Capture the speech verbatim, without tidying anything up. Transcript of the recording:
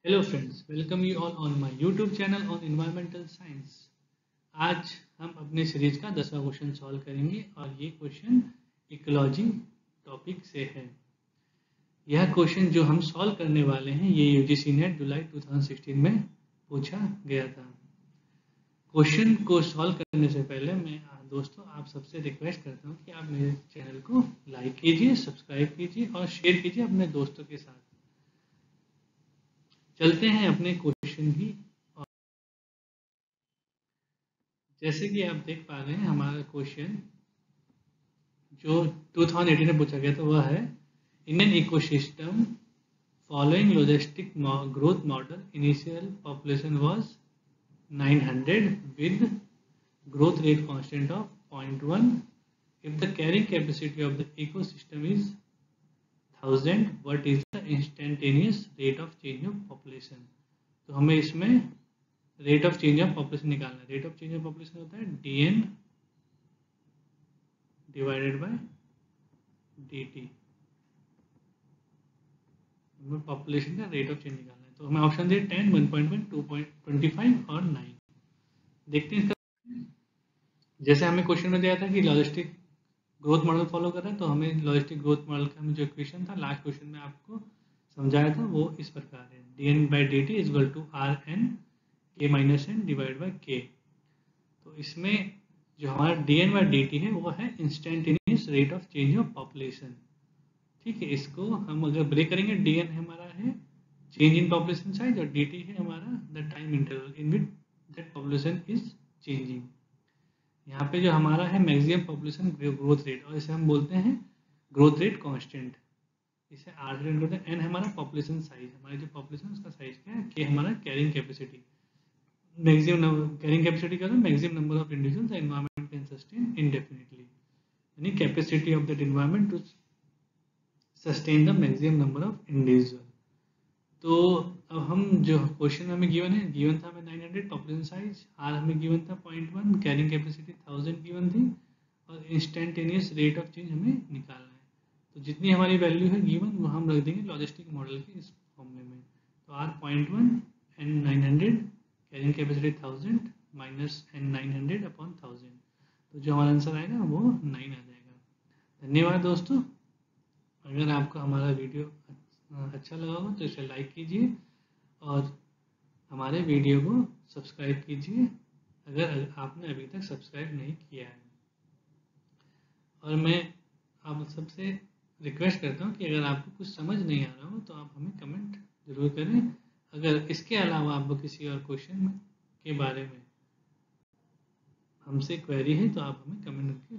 Hello friends, welcome you all on my YouTube channel on environmental science. आज हम अपने series का दसवां क्वेश्चन सॉल्व करेंगे और ये क्वेश्चन इकोलॉजी टॉपिक से है। यह क्वेश्चन जो हम सॉल्व करने वाले हैं ये यूजीसी नेट जुलाई दो हज़ार सोलह में पूछा गया था। क्वेश्चन को सॉल्व करने से पहले मैं दोस्तों आप सबसे रिक्वेस्ट करता हूँ कि आप मेरे चैनल को लाइक कीजिए, सब्सक्राइब कीजिए और शेयर कीजिए अपने दोस्तों के साथ। चलते हैं अपने क्वेश्चन की। और जैसे कि आप देख पा रहे हैं हमारा क्वेश्चन जो दो हज़ार अठारह में पूछा गया था वह है in an ecosystem following logistic growth model initial population was nine hundred with growth rate constant of zero point one. If the carrying capacity of the ecosystem is one thousand, what is the instantaneous rate of change of population? तो हमें इसमें rate of change of population निकालना है। Rate of change of population होता है D N divided by D T. हमें population का rate of change निकालना है। तो हमें ऑप्शन दिए ten, one point one, two point twenty five और नाइन। देखते हैं इसका। जैसे हमें क्वेश्चन में दिया था कि लॉजिस्टिक ग्रोथ मॉडल फॉलो कर रहा है, तो हमें लॉजिस्टिक ग्रोथ मॉडल का जो इक्वेशन था लास्ट क्वेश्चन में आपको समझाया था वो इस प्रकार है D N by D T is equal to R N K minus N divide by K. तो इसमें जो हमारा D N by D T है वो है instantaneous rate of change of population. ठीक है, इसको हम अगर ब्रेक करेंगे डी एन हमारा है चेंज इन पॉपुलेशन साइज और डी टी है हमारा the time interval in which that population is changing. यहाँ पे जो हमारा है मैक्सिमम पॉपुलेशन ग्रोथ रेट और इसे हम बोलते हैं ग्रोथ रेट कांस्टेंट। इसे आर रेट बोलते हैं। एन हमारा पॉपुलेशन साइज, हमारी जो पॉपुलेशन उसका साइज क्या है, के हमारा carrying capacity. Maximum carrying capacity क्या होता है, maximum number of individuals the environment can sustain indefinitely, यानी capacity of that environment to sustain the maximum number of individual. तो अब हम जो क्वेश्चन हमें गिवन है, गिवन था हमें nine hundred population size, R हमें गिवन था point one, carrying capacity thousand given थी और इंस्टेंटेनियस रेट ऑफ चेंज हमें निकालना है। तो जितनी हमारी वैल्यू है गिवन वो हम रख देंगे लॉजिस्टिक मॉडल के इस फॉर्मूले में। तो R point one N nine hundred carrying capacity thousand minus N nine hundred upon thousand. तो जो हमारा आंसर आएगा वो नाइन आ जाएगा। धन्यवाद दोस्तों। अगर आपको हमारा वीडियो अच्छा लगा हो तो इसे लाइक कीजिए और हमारे वीडियो को सब्सक्राइब कीजिए अगर आपने अभी तक सब्सक्राइब नहीं किया है। और मैं आप सबसे रिक्वेस्ट करता हूँ कि अगर आपको कुछ समझ नहीं आ रहा हो तो आप हमें कमेंट जरूर करें। अगर इसके अलावा आपको किसी और क्वेश्चन के बारे में हमसे क्वेरी है तो आप हमें कमेंट करके